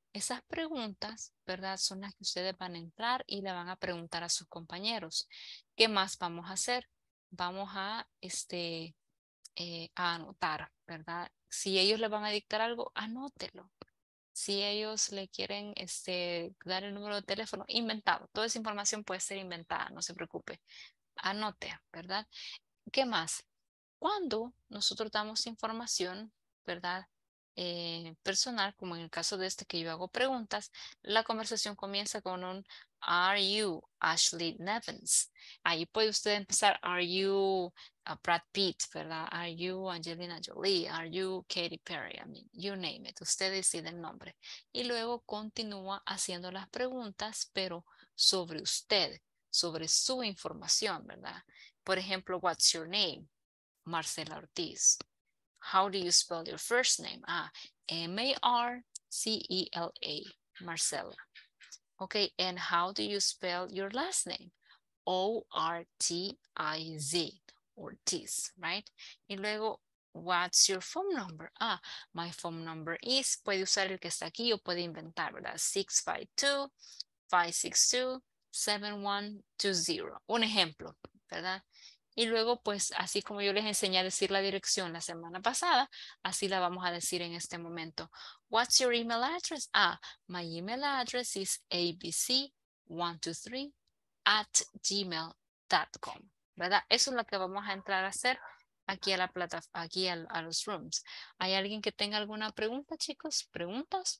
Esas preguntas, ¿verdad? Son las que ustedes van a entrar y le van a preguntar a sus compañeros. ¿Qué más vamos a hacer? Vamos a, este, eh, a anotar, ¿verdad? Si ellos le van a dictar algo, anótelo. Si ellos le quieren este, dar el número de teléfono, inventado. Toda esa información puede ser inventada, no se preocupe. Anote, ¿verdad? ¿Qué más? Cuando nosotros damos información, ¿verdad? Eh, personal, como en el caso de este que yo hago preguntas, la conversación comienza con un Are you Ashley Nevins? Ahí puede usted empezar, Are you uh, Brad Pitt, ¿verdad? Are you Angelina Jolie? Are you Katy Perry? I mean, you name it. Usted decide el nombre. Y luego continúa haciendo las preguntas, pero sobre usted, sobre su información, ¿verdad? Por ejemplo, what's your name? Marcela Ortiz. How do you spell your first name? Ah, M A R C E L A, Marcela. Okay, and how do you spell your last name? O R T I Z, Ortiz, right? Y luego, what's your phone number? Ah, my phone number is, puede usar el que está aquí o puede inventar, ¿verdad? six five two, five six two, seven one two zero. Un ejemplo, ¿verdad? Y luego, pues, así como yo les enseñé a decir la dirección la semana pasada, así la vamos a decir en este momento. What's your email address? Ah, my email address is a b c one two three at gmail dot com, ¿verdad? Eso es lo que vamos a entrar a hacer aquí a la plata, aquí a, a los rooms. ¿Hay alguien que tenga alguna pregunta, chicos? ¿Preguntas?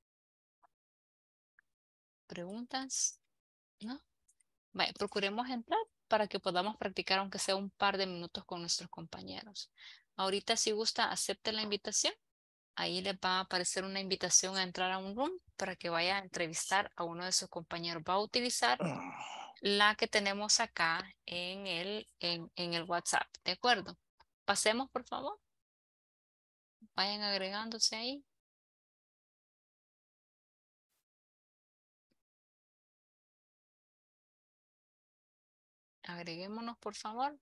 ¿Preguntas? ¿No? Vaya, procuremos entrar para que podamos practicar aunque sea un par de minutos con nuestros compañeros. Ahorita si gusta, acepte la invitación. Ahí les va a aparecer una invitación a entrar a un room para que vaya a entrevistar a uno de sus compañeros. Va a utilizar la que tenemos acá en el, en, en el WhatsApp. ¿De acuerdo? Pasemos, por favor. Vayan agregándose ahí. Agreguémonos, por favor.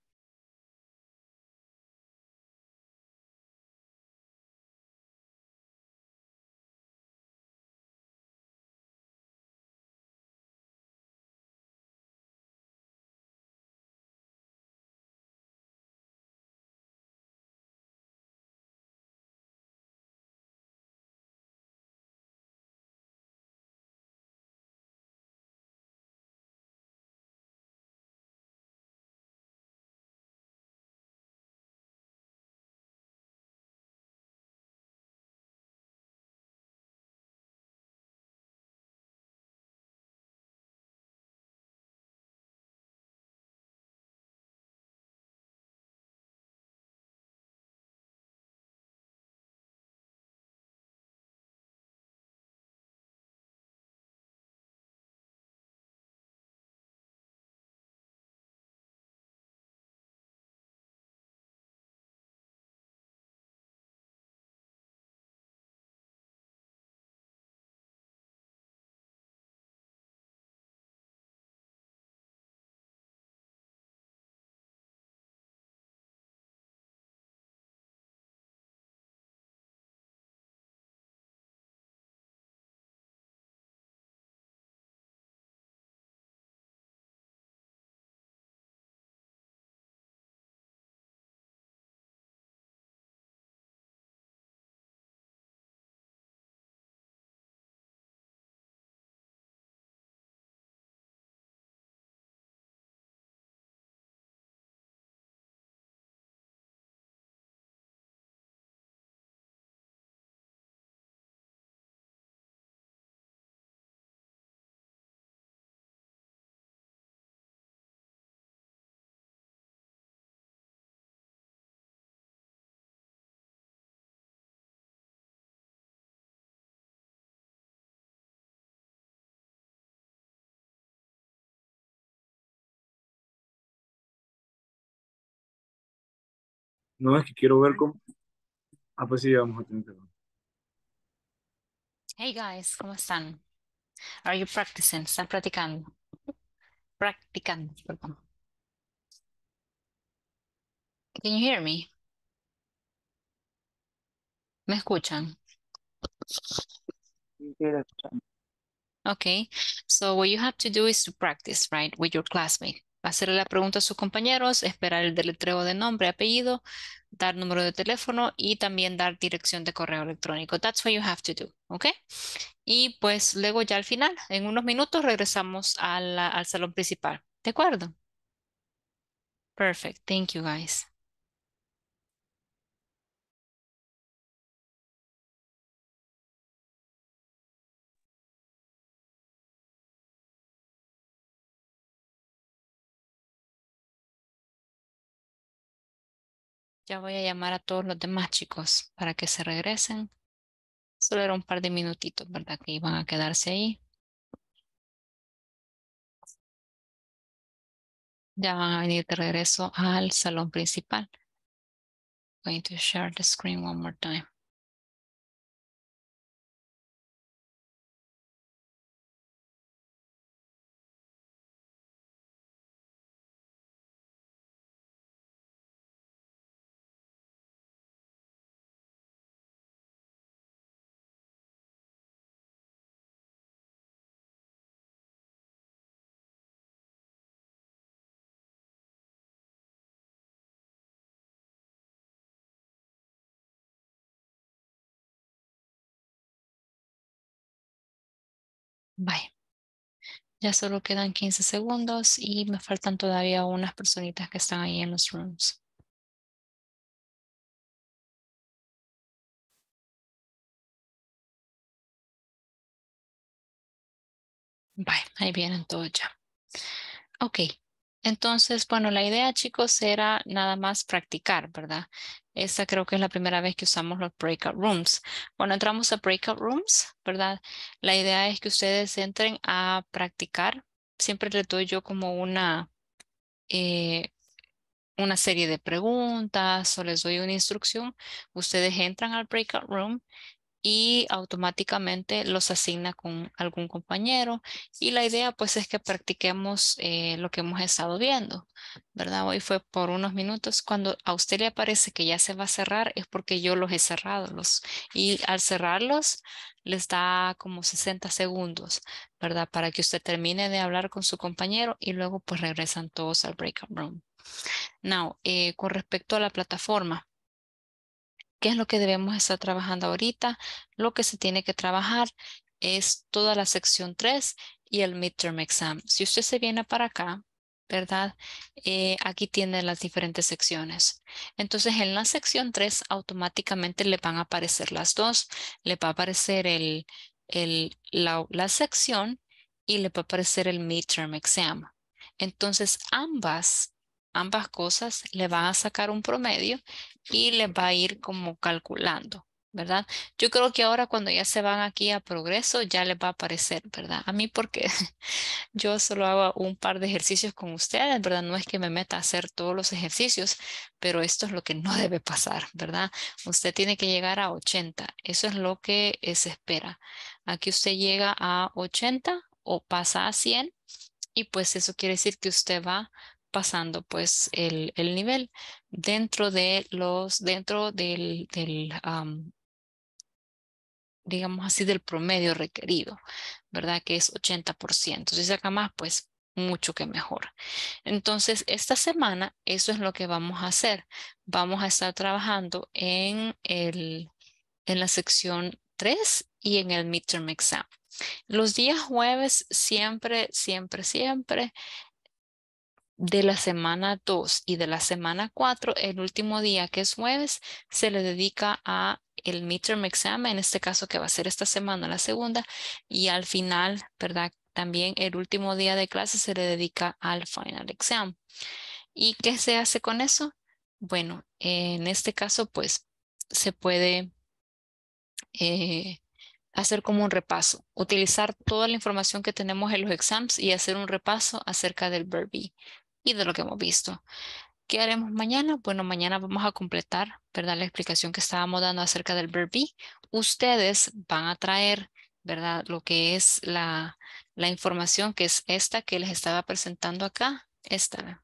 No, es que quiero ver cómo. Ah, pues sí, vamos a tener que ver. Hey guys, ¿cómo están? Are you practicing? ¿Están practicando? Practicando, perdón. Can you hear me? ¿Me escuchan? Okay, so what you have to do is to practice, right, with your classmate. Hacerle la pregunta a sus compañeros, esperar el deletreo de nombre, apellido, dar número de teléfono y también dar dirección de correo electrónico. That's what you have to do, okay? Y pues luego ya al final, en unos minutos, regresamos a la- al salón principal. ¿De acuerdo? Perfect. Thank you, guys. Ya voy a llamar a todos los demás chicos para que se regresen. Solo era un par de minutitos, ¿verdad? Que iban a quedarse ahí. Ya van a venir de regreso al salón principal. Going to share the screen one more time. Bye. Ya solo quedan quince segundos y me faltan todavía unas personitas que están ahí en los rooms. Bye, ahí vienen todos ya. Ok, entonces, bueno, la idea, chicos, era nada más practicar, ¿verdad? Esta creo que es la primera vez que usamos los breakout rooms. Cuando entramos a breakout rooms, ¿verdad? La idea es que ustedes entren a practicar. Siempre les doy yo como una, eh, una serie de preguntas o les doy una instrucción. Ustedes entran al breakout room y automáticamente los asigna con algún compañero. Y la idea pues es que practiquemos eh, lo que hemos estado viendo, ¿verdad? Hoy fue por unos minutos. Cuando a usted le aparece que ya se va a cerrar es porque yo los he cerrado. Los, y al cerrarlos les da como sesenta segundos, ¿verdad? Para que usted termine de hablar con su compañero y luego pues regresan todos al breakout room. Now, eh, con respecto a la plataforma, ¿qué es lo que debemos estar trabajando ahorita? Lo que se tiene que trabajar es toda la sección tres y el midterm exam. Si usted se viene para acá, ¿verdad? Eh, aquí tiene las diferentes secciones. Entonces, en la sección tres automáticamente le van a aparecer las dos. Le va a aparecer el, el, la, la sección y le va a aparecer el midterm exam. Entonces, ambas, ambas cosas le van a sacar un promedio y les va a ir como calculando, ¿verdad? Yo creo que ahora cuando ya se van aquí a progreso ya les va a aparecer, ¿verdad? A mí porque yo solo hago un par de ejercicios con ustedes, ¿verdad? No es que me meta a hacer todos los ejercicios, pero esto es lo que no debe pasar, ¿verdad? Usted tiene que llegar a ochenta, eso es lo que eh, se espera. Aquí usted llega a ochenta o pasa a cien y pues eso quiere decir que usted va pasando pues el, el nivel dentro de los, dentro del, del am, digamos así, del promedio requerido, ¿verdad? Que es ochenta por ciento. Si saca más, pues mucho que mejor. Entonces, esta semana eso es lo que vamos a hacer. Vamos a estar trabajando en el, en la sección tres y en el midterm exam. Los días jueves siempre, siempre, siempre de la semana dos y de la semana cuatro, el último día que es jueves, se le dedica a el midterm exam, en este caso que va a ser esta semana la segunda, y al final, ¿verdad? También el último día de clase se le dedica al final exam. ¿Y qué se hace con eso? Bueno, en este caso, pues se puede eh, hacer como un repaso, utilizar toda la información que tenemos en los exams y hacer un repaso acerca del verb be y de lo que hemos visto. ¿Qué haremos mañana? Bueno, mañana vamos a completar, ¿verdad? La explicación que estábamos dando acerca del verb be. Ustedes van a traer, ¿verdad? Lo que es la, la información que es esta que les estaba presentando acá. Esta.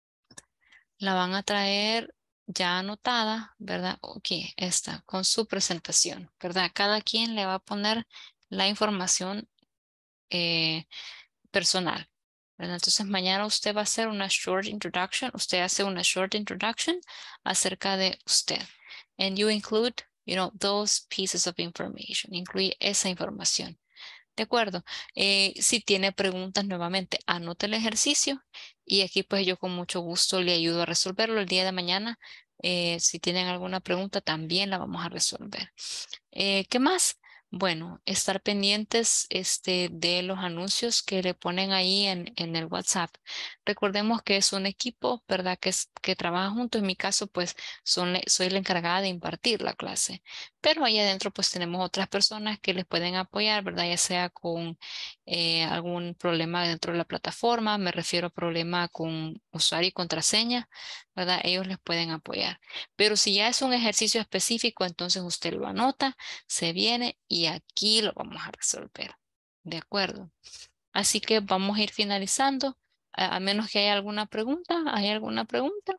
La van a traer ya anotada, ¿verdad? Ok, esta, con su presentación, ¿verdad? Cada quien le va a poner la información eh, personal. ¿Verdad? Entonces mañana usted va a hacer una short introduction. Usted hace una short introduction acerca de usted. And you include, you know, those pieces of information. Incluye esa información. De acuerdo. Eh, si tiene preguntas, nuevamente, anote el ejercicio y aquí pues yo con mucho gusto le ayudo a resolverlo el día de mañana. Eh, si tienen alguna pregunta, también la vamos a resolver. Eh, ¿qué más? Bueno, estar pendientes este, de los anuncios que le ponen ahí en, en el WhatsApp. Recordemos que es un equipo, ¿verdad? Que, es, que trabaja juntos. En mi caso, pues son, soy la encargada de impartir la clase. Pero ahí adentro, pues tenemos otras personas que les pueden apoyar, ¿verdad? Ya sea con eh, algún problema dentro de la plataforma. Me refiero a problema con usuario y contraseña, ¿verdad? Ellos les pueden apoyar. Pero si ya es un ejercicio específico, entonces usted lo anota, se viene y aquí lo vamos a resolver. ¿De acuerdo? Así que vamos a ir finalizando. A, a menos que haya alguna pregunta. ¿Hay alguna pregunta?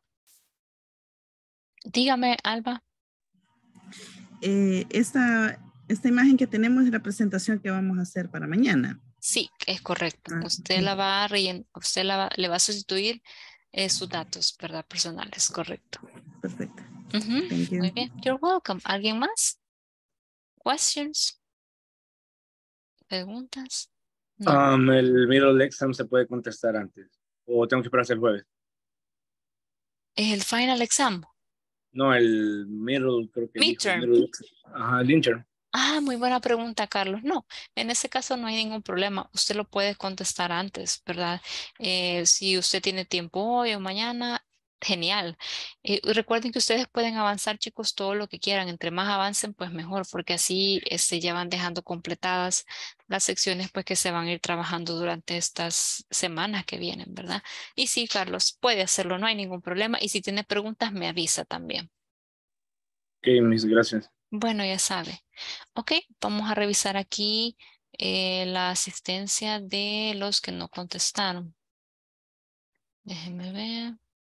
Dígame, Alba. Eh, esta, esta imagen que tenemos es la presentación que vamos a hacer para mañana. Sí, es correcto. Ah, usted ok. la va a rellenar, usted la va, le va a sustituir eh, sus datos, ¿verdad? Personales, correcto. Perfecto. Ujú, Thank you. muy bien. You're welcome. ¿Alguien más? Questions? ¿Preguntas? No. Um, el middle exam se puede contestar antes. O tengo que esperar hasta el jueves. ¿Es el final exam? No, el middle, creo que dijo. Midterm. Middle, ajá, el intern. Ah, muy buena pregunta, Carlos. No, en ese caso no hay ningún problema. Usted lo puede contestar antes, ¿verdad? Eh, si usted tiene tiempo hoy o mañana, genial. Eh, y recuerden que ustedes pueden avanzar, chicos, todo lo que quieran. Entre más avancen, pues mejor, porque así este, ya van dejando completadas las secciones pues, que se van a ir trabajando durante estas semanas que vienen, ¿verdad? Y sí, Carlos, puede hacerlo, no hay ningún problema. Y si tiene preguntas, me avisa también. Ok, mis gracias. Bueno, ya sabe. Ok, vamos a revisar aquí eh, la asistencia de los que no contestaron. Déjenme ver.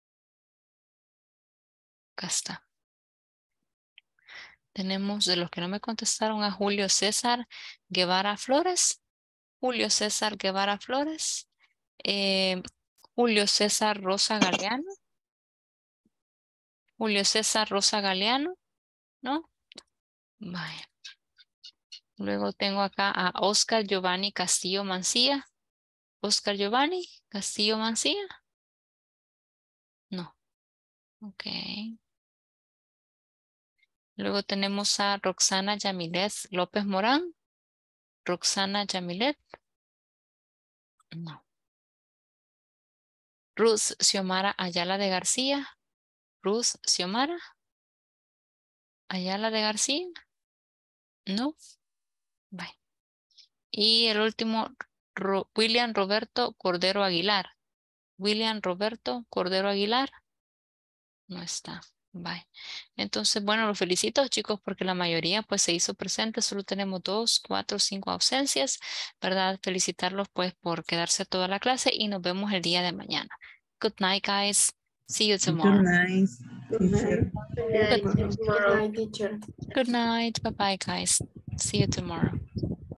Acá está. Tenemos de los que no me contestaron a Julio César Guevara Flores. Julio César Guevara Flores. eh, Julio César Rosa Galeano. Julio César Rosa Galeano, ¿no? Vaya. Luego tengo acá a Oscar Giovanni Castillo Mancía. Oscar Giovanni Castillo Mancía. No. Ok. Luego tenemos a Roxana Yamilet López Morán. Roxana Yamilet. No. Ruth Xiomara Ayala de García. Ruth Xiomara Ayala de García. No. Bye. Y el último, Ro- William Roberto Cordero Aguilar. William Roberto Cordero Aguilar. No está. Bye. Entonces, bueno, los felicito, chicos, porque la mayoría pues se hizo presente. Solo tenemos dos, cuatro, cinco ausencias, ¿verdad? Felicitarlos pues por quedarse toda la clase y nos vemos el día de mañana. Good night, guys. See you tomorrow. Good night. Good night. Good, Good night, teacher. good night. Bye-bye, guys. See you tomorrow.